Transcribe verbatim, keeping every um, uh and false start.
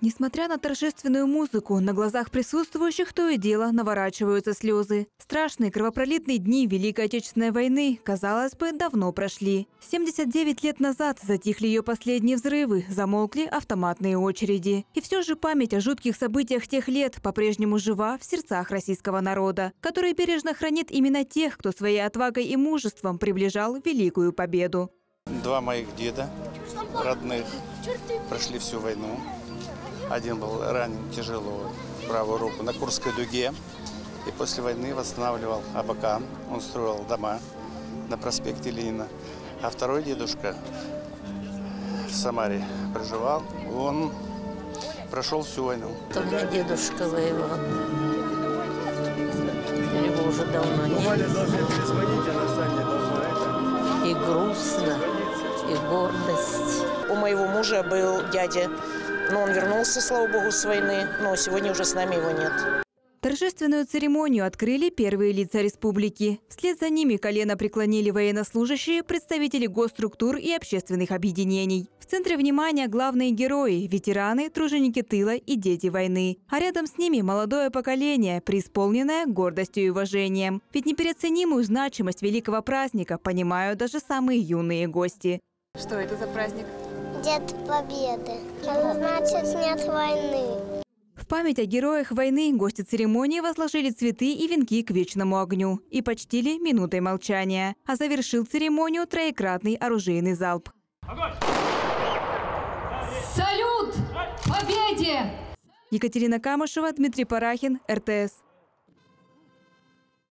Несмотря на торжественную музыку, на глазах присутствующих то и дело наворачиваются слезы. Страшные кровопролитные дни Великой Отечественной войны, казалось бы, давно прошли. семьдесят девять лет назад затихли ее последние взрывы, замолкли автоматные очереди. И все же память о жутких событиях тех лет по-прежнему жива в сердцах российского народа, который бережно хранит именно тех, кто своей отвагой и мужеством приближал великую победу. Два моих деда, родных, прошли всю войну. Один был ранен тяжело в правую руку на Курской дуге. И после войны восстанавливал Абакан. Он строил дома на проспекте Ленина. А второй дедушка в Самаре проживал. Он прошел всю войну. Это у меня дедушка воевал. Его уже давно нет. И грустно, и гордость. У моего мужа был дядя. Но он вернулся, слава богу, с войны, но сегодня уже с нами его нет. Торжественную церемонию открыли первые лица республики. Вслед за ними колено преклонили военнослужащие, представители госструктур и общественных объединений. В центре внимания главные герои – ветераны, труженики тыла и дети войны. А рядом с ними молодое поколение, преисполненное гордостью и уважением. Ведь непереоценимую значимость великого праздника понимают даже самые юные гости. Что это за праздник? День Победы. Это значит нет войны. В память о героях войны гости церемонии возложили цветы и венки к вечному огню и почтили минутой молчания. А завершил церемонию троекратный оружейный залп. Огонь! Салют! Победе! Екатерина Камышева, Дмитрий Парахин, эр тэ эс.